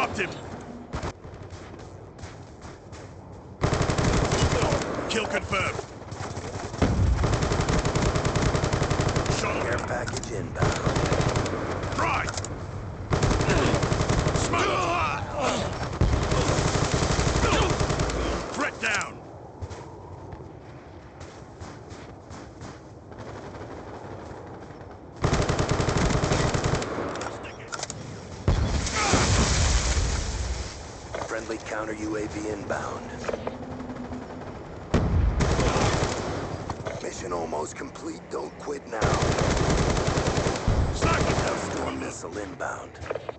Dropped him! Kill confirmed. Shot him. Care package inbound. Right! Smoke! Threat down! Friendly counter UAV inbound. Mission almost complete. Don't quit now. Sniper! Storm missile inbound.